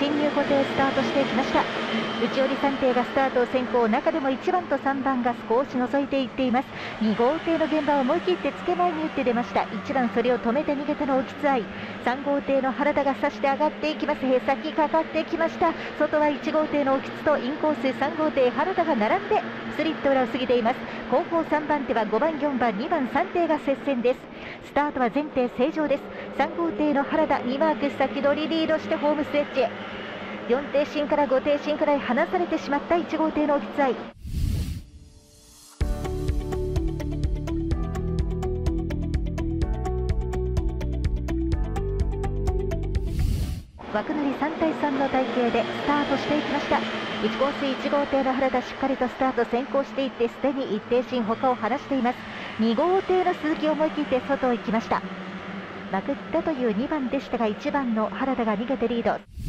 進入固定スタートしていきました。内寄り3艇がスタートを先行、中でも1番と3番が少し覗いていっています。2号艇の現場を思い切ってつけ前に打って出ました。1番それを止めて逃げたのをきつあい、3号艇の原田が差して上がっていきます。先かかってきました。外は1号艇の興津とインコース3号艇原田が並んでスリット裏を過ぎています。後方3番手は5番4番2番3艇が接戦です。スタートは全艇正常です。3号艇の原田2マーク先取りリードしてホームストレッチへ、4艇進から5艇進くらい離されてしまった1号艇の興津あい。枠乗り3対3の体系でスタートしていきました。1コース1号艇の原田しっかりとスタート先行していって、すでに1艇進他を離しています。2号艇の鈴木を思い切って外を行きました。まくったという2番でしたが、1番の原田が逃げてリード。